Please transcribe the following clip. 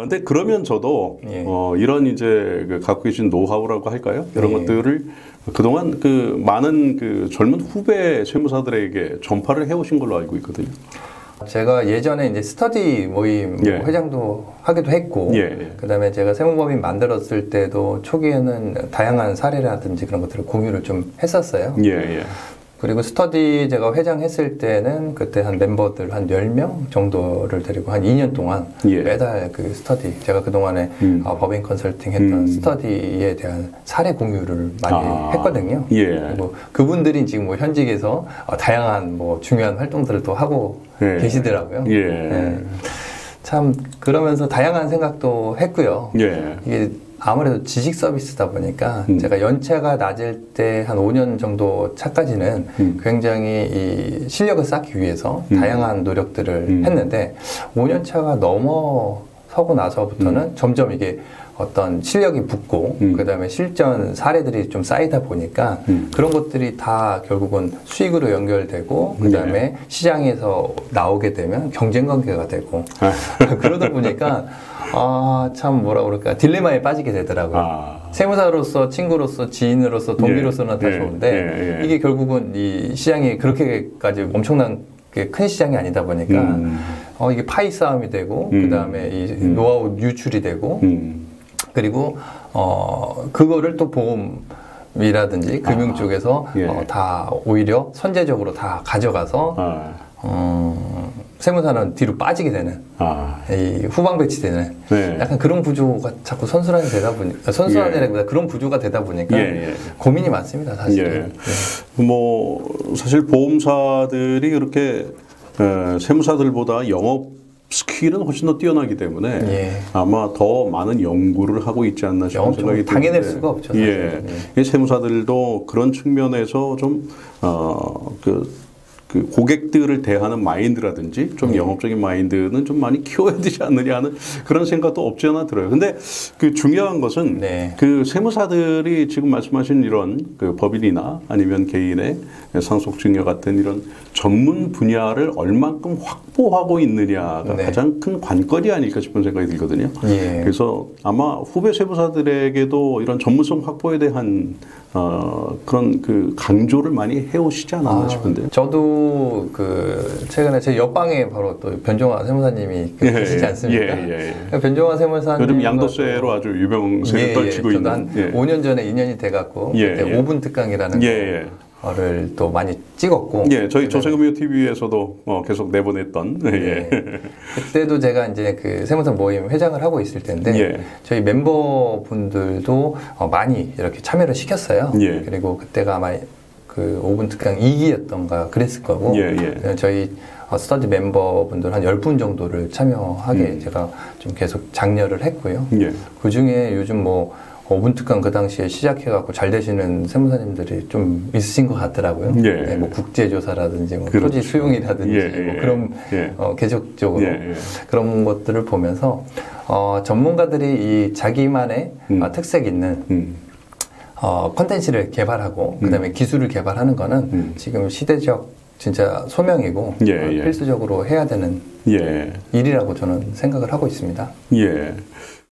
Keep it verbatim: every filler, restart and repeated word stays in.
근데 그러면 저도 예. 어, 이런 이제 그 갖고 계신 노하우라고 할까요? 이런 예. 것들을 그동안 그 많은 그 젊은 후배 세무사들에게 전파를 해오신 걸로 알고 있거든요. 제가 예전에 이제 스터디 모임 예. 뭐 회장도 하기도 했고, 예, 예. 그다음에 제가 세무법인 만들었을 때도 초기에는 다양한 사례라든지 그런 것들을 공유를 좀 했었어요. 예, 예. 그리고 스터디 제가 회장했을 때는 그때 한 멤버들 한 열 명 정도를 데리고 한 이 년 동안 예. 매달 그 스터디, 제가 그동안에 음. 어, 법인 컨설팅 했던 음. 스터디에 대한 사례 공유를 많이 아. 했거든요. 예. 그리고 그분들이 지금 뭐 현직에서 어, 다양한 뭐 중요한 활동들을 또 하고 예. 계시더라고요. 예. 예. 참 그러면서 다양한 생각도 했고요. 예. 이게 아무래도 지식 서비스다 보니까 음. 제가 연차가 낮을 때 한 오 년 정도 차까지는 음. 굉장히 이 실력을 쌓기 위해서 음. 다양한 노력들을 음. 했는데 오 년 차가 넘어서고 나서부터는 음. 점점 이게 어떤 실력이 붙고 음. 그 다음에 실전 사례들이 좀 쌓이다 보니까 음. 그런 것들이 다 결국은 수익으로 연결되고 그 다음에 네. 시장에서 나오게 되면 경쟁 관계가 되고 그러다 보니까 아, 참 뭐라 그럴까 딜레마에 빠지게 되더라고요. 아. 세무사로서 친구로서 지인으로서 동기로서는 예. 다 예. 좋은데 예. 예. 이게 결국은 이 시장이 그렇게까지 엄청난 큰 시장이 아니다 보니까 음. 어, 이게 파이 싸움이 되고 음. 그 다음에 이 음. 노하우 유출이 되고 음. 그리고 어 그거를 또 보험이라든지 금융 아. 쪽에서 예. 어, 다 오히려 선제적으로 다 가져가서 아. 어, 세무사는 뒤로 빠지게 되는 아. 이 후방 배치되는 네. 약간 그런 구조가 자꾸 선순환이 되다 보니까 선순환이라기보다 그런 구조가 되다 보니까 예, 예. 고민이 많습니다 사실. 예. 예. 뭐 사실 보험사들이 그렇게 에, 세무사들보다 영업 스킬은 훨씬 더 뛰어나기 때문에 예. 아마 더 많은 연구를 하고 있지 않나 싶은 영업 생각이 쪽으로 당해낼 드는데, 수가 없죠, 사실. 예. 이 세무사들도 그런 측면에서 좀 어, 그 그 고객들을 대하는 마인드라든지 좀 예. 영업적인 마인드는 좀 많이 키워야 되지 않느냐 하는 그런 생각도 없지 않아 들어요. 근데 그 중요한 것은 네. 그 세무사들이 지금 말씀하신 이런 그 법인이나 아니면 개인의 상속증여 같은 이런 전문 분야를 얼만큼 확보하고 있느냐가 네. 가장 큰 관건이 아닐까 싶은 생각이 들거든요. 예. 그래서 아마 후배 세무사들에게도 이런 전문성 확보에 대한 어, 그런 그 강조를 많이 해오시지 않았나 아, 싶은데. 저도 그 최근에 제 옆방에 바로 또 변종화 세무사님이 예, 계시지 않습니까? 예, 예. 변종화 세무사님 요즘 양도세로 아주 유명세를 예, 떨치고 예. 있는. 저도 한 예. 오 년 전에 인연이 돼갖고 예, 그때 예. 오 분 특강이라는 예, 예. 거를 또 많이 찍었고 예, 저희 그다음에 조세금융 티비에서도 어, 계속 내보냈던. 예. 예. 그때도 제가 이제 그 세무사 모임 회장을 하고 있을 텐데 예. 저희 멤버분들도 어, 많이 이렇게 참여를 시켰어요. 예. 그리고 그때가 아마 그 오 분 특강 이 기였던가 그랬을 거고 예, 예. 저희 어, 스터디 멤버분들 한 열 분 정도를 참여하게 음. 제가 좀 계속 장려를 했고요. 예. 그 중에 요즘 뭐 오 분 특강 그 당시에 시작해갖고 잘 되시는 세무사님들이 좀 있으신 것 같더라고요. 예. 네, 뭐 국제조사라든지 뭐 그렇죠. 토지 수용이라든지 예, 뭐 예. 그런 예. 어, 계속적으로 예, 예. 그런 것들을 보면서 어, 전문가들이 이 자기만의 음. 어, 특색 있는 음. 어, 컨텐츠를 개발하고 그다음에 기술을 개발하는 거는 음. 지금 시대적 진짜 소명이고 예, 어, 예. 필수적으로 해야 되는 예. 일이라고 저는 생각을 하고 있습니다. 예.